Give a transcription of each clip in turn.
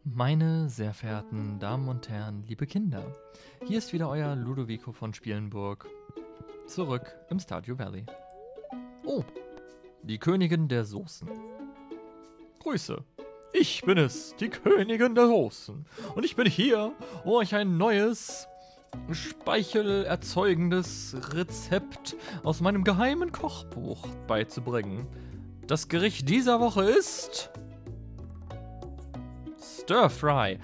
Meine sehr verehrten Damen und Herren, liebe Kinder, hier ist wieder euer Ludovico von Spielenburg, zurück im Stardew Valley. Oh, die Königin der Soßen. Grüße, ich bin es, die Königin der Soßen. Und ich bin hier, um euch ein neues, speichelerzeugendes Rezept aus meinem geheimen Kochbuch beizubringen. Das Gericht dieser Woche ist Stir Fry.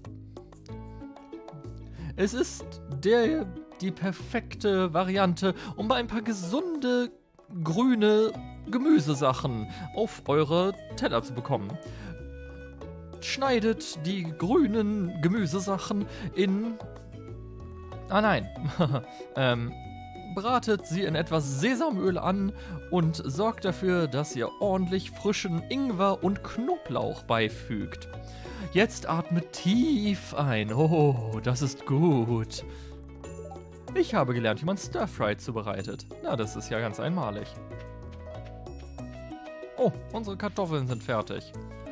Es ist die perfekte Variante, um ein paar gesunde, grüne Gemüsesachen auf eure Teller zu bekommen. Schneidet die grünen Gemüsesachen in... bratet sie in etwas Sesamöl an und sorgt dafür, dass ihr ordentlich frischen Ingwer und Knoblauch beifügt. Jetzt atmet tief ein. Oh, das ist gut. Ich habe gelernt, wie man Stir-Fry zubereitet. Na, das ist ja ganz einmalig. Oh, unsere Kartoffeln sind fertig.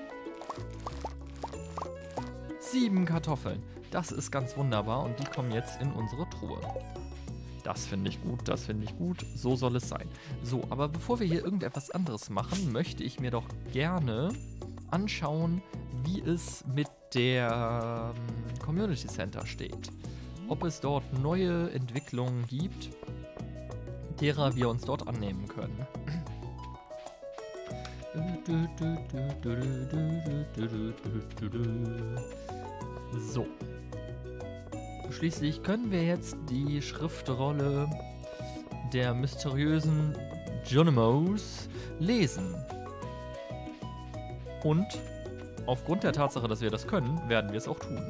7 Kartoffeln. Das ist ganz wunderbar und die kommen jetzt in unsere Truhe. Das finde ich gut, das finde ich gut. So soll es sein. So, aber bevor wir hier irgendetwas anderes machen, möchte ich mir doch gerne anschauen, wie es mit der Community Center steht. Ob es dort neue Entwicklungen gibt, derer wir uns dort annehmen können. So. Schließlich können wir jetzt die Schriftrolle der mysteriösen Junimos lesen. Und aufgrund der Tatsache, dass wir das können, werden wir es auch tun.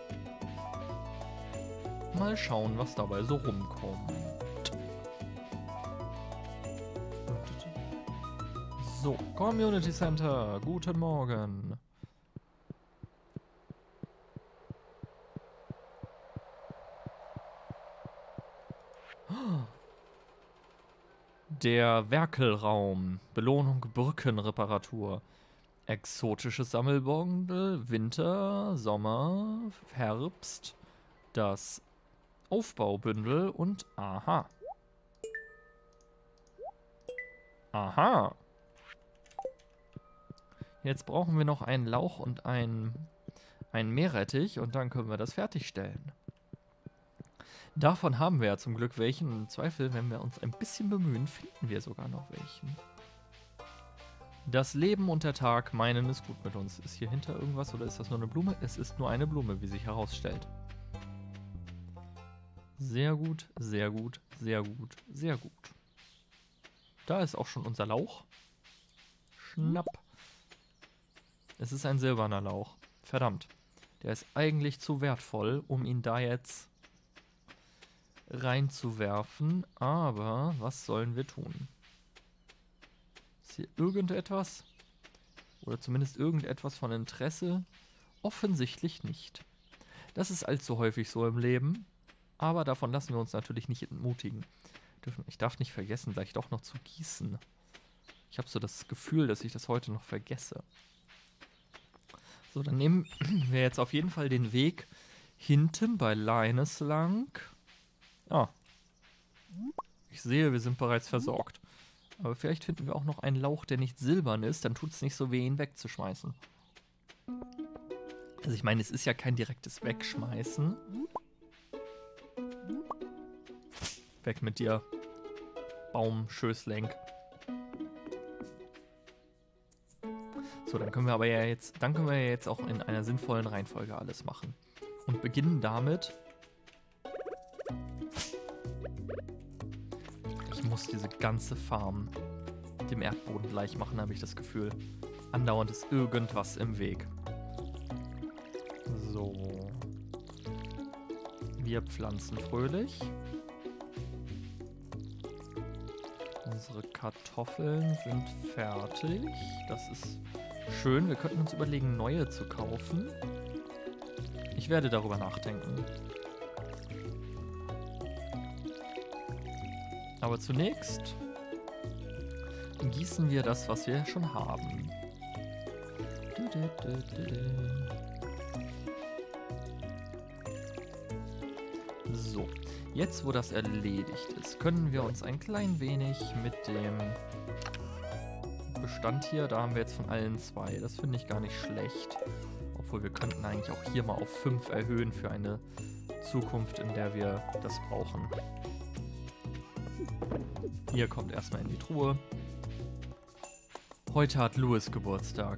Mal schauen, was dabei so rumkommt. So, Community Center, guten Morgen. Der Werkelraum, Belohnung Brückenreparatur. Exotisches Sammelbundel, Winter, Sommer, Herbst, das Aufbaubündel und aha. Aha. Jetzt brauchen wir noch einen Lauch und einen Meerrettich und dann können wir das fertigstellen. Davon haben wir ja zum Glück welchen. Im Zweifel, wenn wir uns ein bisschen bemühen, finden wir sogar noch welchen. Das Leben und der Tag meinen es gut mit uns. Ist hier hinter irgendwas oder ist das nur eine Blume? Es ist nur eine Blume, wie sich herausstellt. Sehr gut, sehr gut, sehr gut, sehr gut. Da ist auch schon unser Lauch. Schnapp. Es ist ein silberner Lauch. Verdammt. Der ist eigentlich zu wertvoll, um ihn da jetzt reinzuwerfen. Aber was sollen wir tun? Ist hier irgendetwas? Oder zumindest irgendetwas von Interesse? Offensichtlich nicht. Das ist allzu häufig so im Leben. Aber davon lassen wir uns natürlich nicht entmutigen. Ich darf nicht vergessen, gleich doch noch zu gießen. Ich habe so das Gefühl, dass ich das heute noch vergesse. So, dann nehmen wir jetzt auf jeden Fall den Weg hinten bei Linus lang. Ah. Ich sehe, wir sind bereits versorgt. Aber vielleicht finden wir auch noch einen Lauch, der nicht silbern ist. Dann tut es nicht so weh, ihn wegzuschmeißen. Also ich meine, es ist ja kein direktes Wegschmeißen. Weg mit dir, Baumschößlenk. So, dann können wir aber ja jetzt auch in einer sinnvollen Reihenfolge alles machen. Und beginnen damit. Ich muss diese ganze Farm dem Erdboden gleich machen, habe ich das Gefühl. Andauernd ist irgendwas im Weg. So. Wir pflanzen fröhlich. Unsere Kartoffeln sind fertig. Das ist schön. Wir könnten uns überlegen, neue zu kaufen. Ich werde darüber nachdenken. Aber zunächst gießen wir das, was wir schon haben. So, jetzt wo das erledigt ist, können wir uns ein klein wenig mit dem Bestand hier, da haben wir jetzt von allen 2, das finde ich gar nicht schlecht. Obwohl wir könnten eigentlich auch hier mal auf 5 erhöhen für eine Zukunft, in der wir das brauchen. Hier kommt erstmal in die Truhe. Heute hat Louis Geburtstag.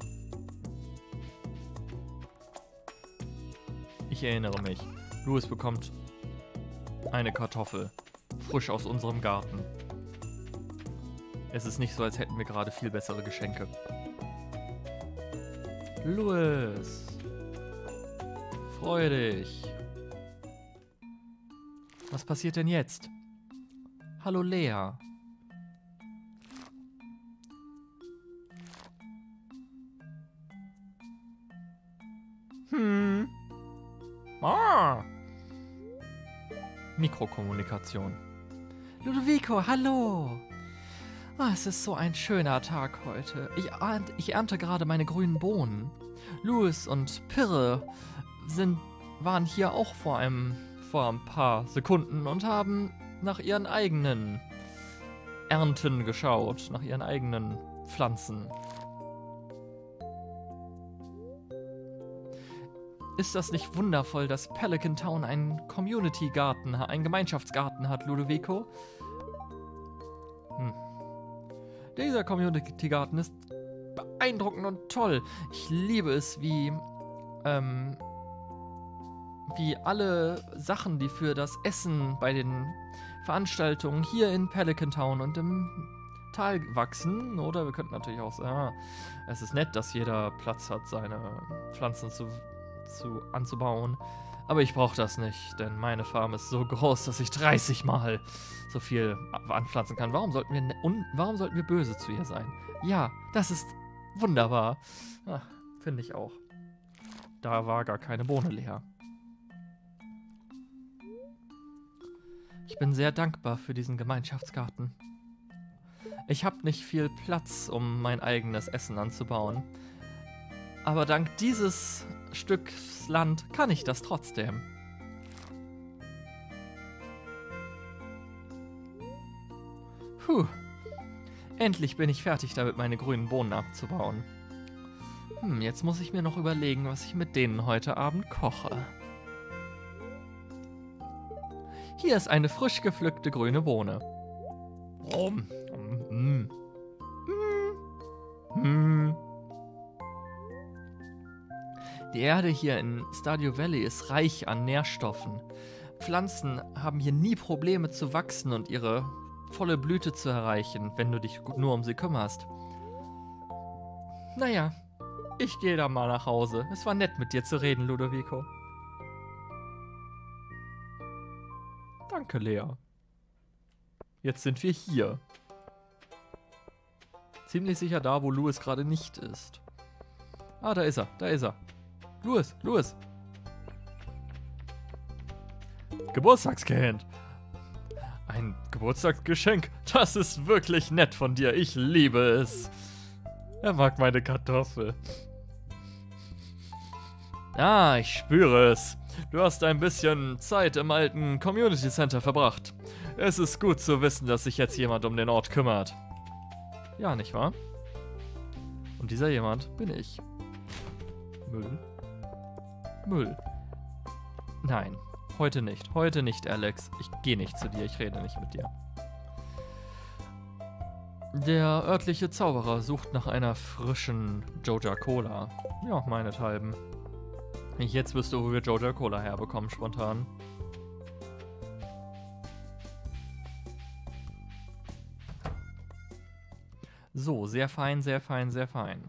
Ich erinnere mich. Louis bekommt eine Kartoffel. Frisch aus unserem Garten. Es ist nicht so, als hätten wir gerade viel bessere Geschenke. Louis. Freu dich. Was passiert denn jetzt? Hallo Lea. Ah. Mikrokommunikation. Ludovico, hallo. Ah, es ist so ein schöner Tag heute. Ich ernte gerade meine grünen Bohnen. Louis und Pirre waren hier auch vor ein paar Sekunden und haben nach ihren eigenen Ernten geschaut, nach ihren eigenen Pflanzen. Ist das nicht wundervoll, dass Pelican Town einen Community-Garten, einen Gemeinschaftsgarten hat, Ludovico? Dieser Community-Garten ist beeindruckend und toll. Ich liebe es, wie alle Sachen, die für das Essen bei den Veranstaltungen hier in Pelican Town und im Tal wachsen. Oder wir könnten natürlich auch sagen, es ist nett, dass jeder Platz hat, seine Pflanzen anzubauen. Aber ich brauche das nicht, denn meine Farm ist so groß, dass ich 30 Mal so viel anpflanzen kann. Warum sollten wir böse zu ihr sein? Ja, das ist wunderbar. Finde ich auch. Da war gar keine Bohne leer. Ich bin sehr dankbar für diesen Gemeinschaftsgarten. Ich habe nicht viel Platz, um mein eigenes Essen anzubauen. Aber dank dieses Stücks Land kann ich das trotzdem. Puh. Endlich bin ich fertig damit, meine grünen Bohnen abzubauen. Jetzt muss ich mir noch überlegen, was ich mit denen heute Abend koche. Hier ist eine frisch gepflückte grüne Bohne. Die Erde hier in Stardew Valley ist reich an Nährstoffen. Pflanzen haben hier nie Probleme zu wachsen und ihre volle Blüte zu erreichen, wenn du dich nur um sie kümmerst. Naja, ich gehe da mal nach Hause. Es war nett, mit dir zu reden, Ludovico. Danke, Lea. Jetzt sind wir hier. Ziemlich sicher da, wo Louis gerade nicht ist. Ah, da ist er, da ist er. Louis. Geburtstagskind. Ein Geburtstagsgeschenk. Das ist wirklich nett von dir. Ich liebe es. Er mag meine Kartoffel. Ah, ich spüre es. Du hast ein bisschen Zeit im alten Community Center verbracht. Es ist gut zu wissen, dass sich jetzt jemand um den Ort kümmert. Ja, nicht wahr? Und dieser jemand bin ich. Müll. Nein, heute nicht. Heute nicht, Alex. Ich gehe nicht zu dir, ich rede nicht mit dir. Der örtliche Zauberer sucht nach einer frischen Joja Cola. Ja, meinethalben. Jetzt wüsste, wo wir Joja Cola herbekommen, spontan. So, sehr fein, sehr fein, sehr fein.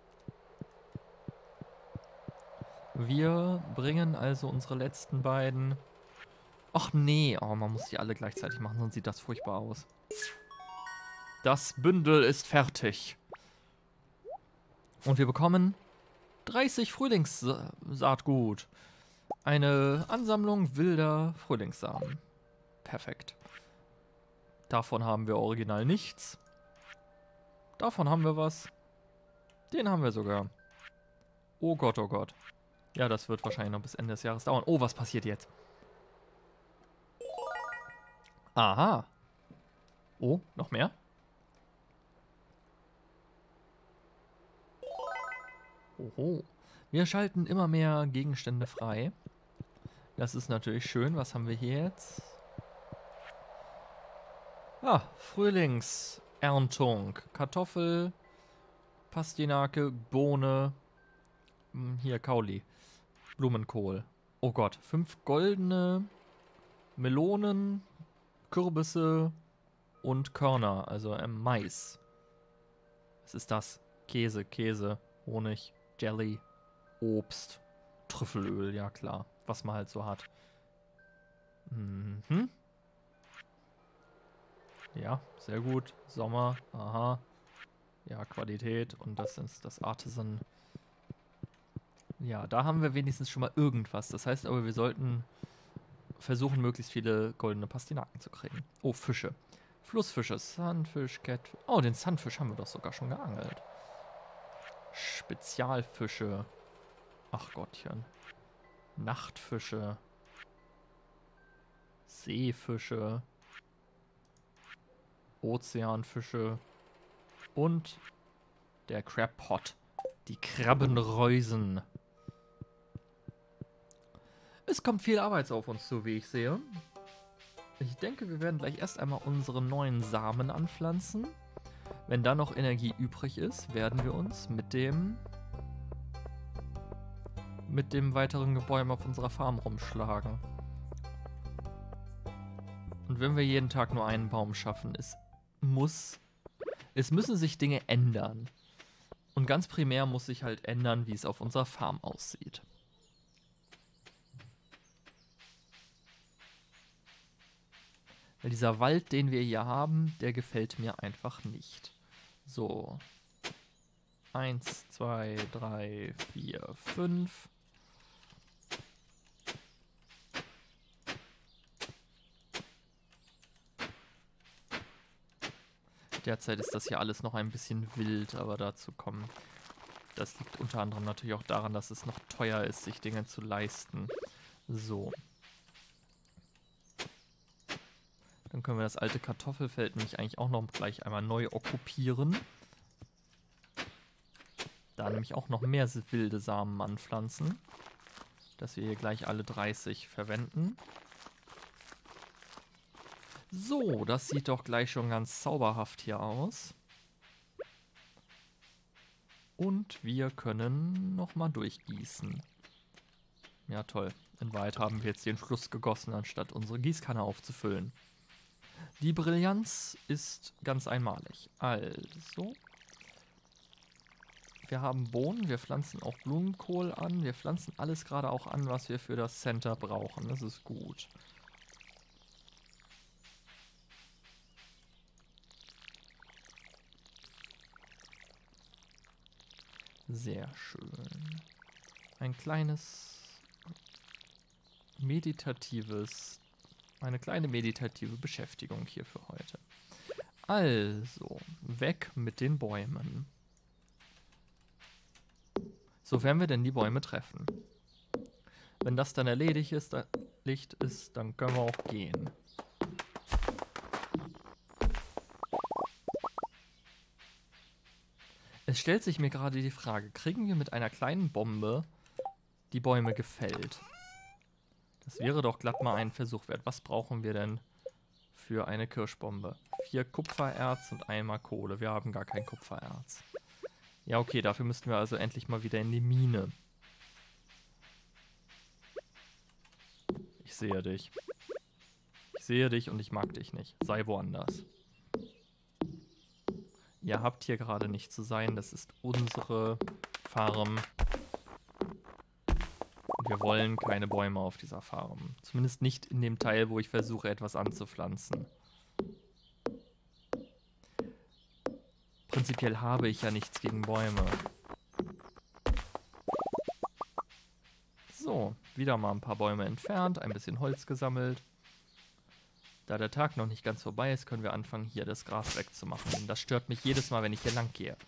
Wir bringen also unsere letzten beiden... Ach nee, oh, man muss die alle gleichzeitig machen, sonst sieht das furchtbar aus. Das Bündel ist fertig. Und wir bekommen 30 Frühlingssaatgut. Eine Ansammlung wilder Frühlingssamen. Perfekt. Davon haben wir original nichts. Davon haben wir was. Den haben wir sogar. Oh Gott, oh Gott. Ja, das wird wahrscheinlich noch bis Ende des Jahres dauern. Oh, was passiert jetzt? Aha. Oh, noch mehr? Oho. Wir schalten immer mehr Gegenstände frei. Das ist natürlich schön. Was haben wir hier jetzt? Ah, Frühlingserntung. Kartoffel, Pastinake, Bohne. Hier, Kauli. Blumenkohl. Oh Gott, 5 goldene Melonen, Kürbisse und Körner, also Mais. Was ist das? Käse, Honig, Jelly, Obst, Trüffelöl, ja klar, was man halt so hat. Mhm. Ja, sehr gut. Sommer, aha. Ja, Qualität und das ist das Artisan. Ja, da haben wir wenigstens schon mal irgendwas. Das heißt aber, wir sollten versuchen, möglichst viele goldene Pastinaken zu kriegen. Oh, Fische. Flussfische, Sunfish, Catfish. Oh, den Sunfish haben wir doch sogar schon geangelt. Spezialfische. Ach Gottchen. Nachtfische. Seefische. Ozeanfische. Und der Crab Pot. Die Krabbenreusen. Es kommt viel Arbeit auf uns zu, wie ich sehe. Ich denke, wir werden gleich erst einmal unsere neuen Samen anpflanzen. Wenn da noch Energie übrig ist, werden wir uns mit dem weiteren Gebäude auf unserer Farm rumschlagen. Und wenn wir jeden Tag nur einen Baum schaffen, es müssen sich Dinge ändern. Und ganz primär muss sich halt ändern, wie es auf unserer Farm aussieht. Weil dieser Wald, den wir hier haben, der gefällt mir einfach nicht. So. 1, 2, 3, 4, 5. Derzeit ist das hier alles noch ein bisschen wild, aber dazu kommen. Das liegt unter anderem natürlich auch daran, dass es noch teuer ist, sich Dinge zu leisten. So. Dann können wir das alte Kartoffelfeld nämlich eigentlich auch noch gleich einmal neu okkupieren. Da nämlich auch noch mehr wilde Samen anpflanzen. Dass wir hier gleich alle 30 verwenden. So, das sieht doch gleich schon ganz zauberhaft hier aus. Und wir können nochmal durchgießen. Ja, toll. In Wahrheit haben wir jetzt den Fluss gegossen, anstatt unsere Gießkanne aufzufüllen. Die Brillanz ist ganz einmalig. Also, wir haben Bohnen, wir pflanzen auch Blumenkohl an. Wir pflanzen alles gerade auch an, was wir für das Center brauchen. Das ist gut. Sehr schön. Ein kleines eine kleine meditative Beschäftigung hier für heute. Also, weg mit den Bäumen. Sofern wir denn die Bäume treffen. Wenn das dann erledigt ist, dann können wir auch gehen. Es stellt sich mir gerade die Frage, kriegen wir mit einer kleinen Bombe die Bäume gefällt? Das wäre doch glatt mal ein Versuch wert. Was brauchen wir denn für eine Kirschbombe? 4 Kupfererz und einmal Kohle. Wir haben gar kein Kupfererz. Ja, okay, dafür müssten wir also endlich mal wieder in die Mine. Ich sehe dich. Ich sehe dich und ich mag dich nicht. Sei woanders. Ihr habt hier gerade nicht zu sein. Das ist unsere Farm. Und wir wollen keine Bäume auf dieser Farm. Zumindest nicht in dem Teil, wo ich versuche, etwas anzupflanzen. Prinzipiell habe ich ja nichts gegen Bäume. So, wieder mal ein paar Bäume entfernt, ein bisschen Holz gesammelt. Da der Tag noch nicht ganz vorbei ist, können wir anfangen, hier das Gras wegzumachen. Denn das stört mich jedes Mal, wenn ich hier lang gehe.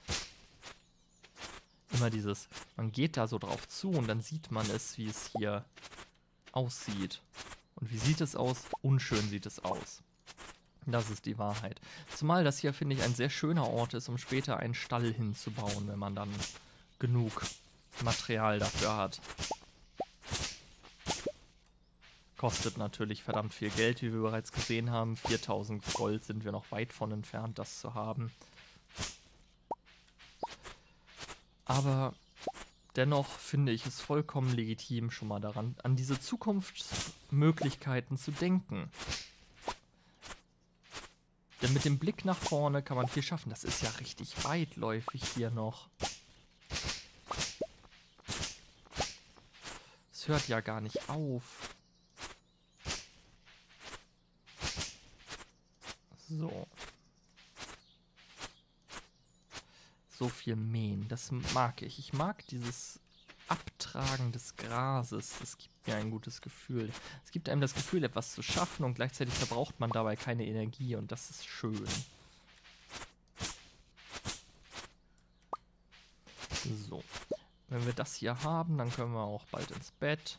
Immer dieses, man geht da so drauf zu und dann sieht man es, wie es hier aussieht. Und wie sieht es aus? Unschön sieht es aus. Das ist die Wahrheit. Zumal das hier, finde ich, ein sehr schöner Ort ist, um später einen Stall hinzubauen, wenn man dann genug Material dafür hat. Kostet natürlich verdammt viel Geld, wie wir bereits gesehen haben. 4000 Gold sind wir noch weit von entfernt, das zu haben. Aber dennoch finde ich es vollkommen legitim, schon mal daran, an diese Zukunftsmöglichkeiten zu denken. Denn mit dem Blick nach vorne kann man viel schaffen. Das ist ja richtig weitläufig hier noch. Es hört ja gar nicht auf. So. So viel mähen, das mag ich. Ich mag dieses Abtragen des Grases. Das gibt mir ein gutes Gefühl. Es gibt einem das Gefühl, etwas zu schaffen und gleichzeitig verbraucht man dabei keine Energie und das ist schön. So. Wenn wir das hier haben, dann können wir auch bald ins Bett.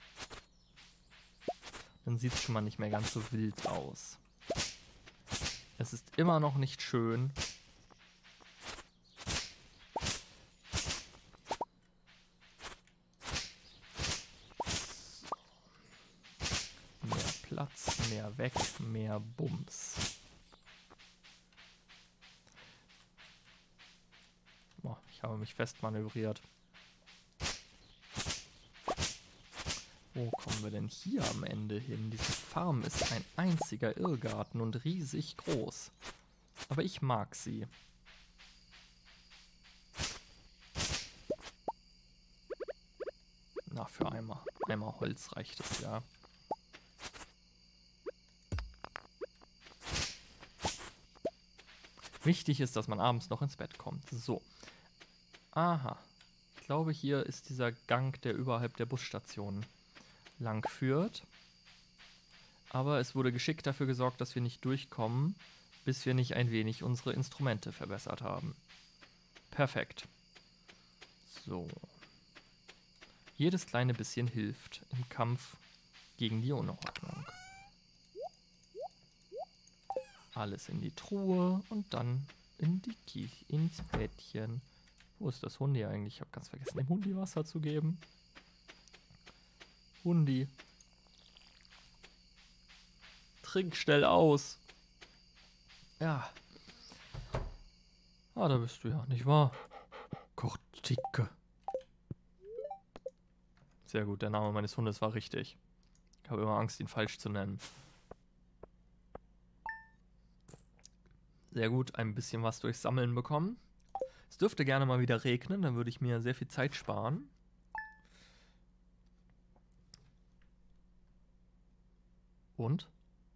Dann sieht es schon mal nicht mehr ganz so wild aus. Es ist immer noch nicht schön. Mehr Platz, mehr weg, mehr Bums. Oh, ich habe mich festmanövriert. Wo kommen wir denn hier am Ende hin? Diese Farm ist ein einziger Irrgarten und riesig groß. Aber ich mag sie. Na, für einmal Holz reicht es ja. Wichtig ist, dass man abends noch ins Bett kommt. So. Aha. Ich glaube, hier ist dieser Gang, der überhalb der Busstation lang führt. Aber es wurde geschickt dafür gesorgt, dass wir nicht durchkommen, bis wir nicht ein wenig unsere Instrumente verbessert haben. Perfekt. So. Jedes kleine bisschen hilft im Kampf gegen die Unordnung. Alles in die Truhe und dann ins Bettchen. Wo ist das Hundi eigentlich? Ich habe ganz vergessen, dem Hundi Wasser zu geben. Hundi. Trink schnell aus. Ja. Ah, da bist du ja, nicht wahr? Kortike. Sehr gut, der Name meines Hundes war richtig. Ich habe immer Angst, ihn falsch zu nennen. Sehr gut, ein bisschen was durchs Sammeln bekommen. Es dürfte gerne mal wieder regnen, dann würde ich mir sehr viel Zeit sparen. Und?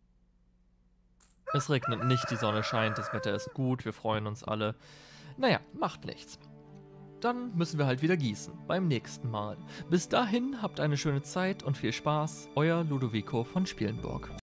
Es regnet nicht, die Sonne scheint, das Wetter ist gut, wir freuen uns alle. Naja, macht nichts. Dann müssen wir halt wieder gießen, beim nächsten Mal. Bis dahin, habt eine schöne Zeit und viel Spaß, euer Ludovico von Spielenburg.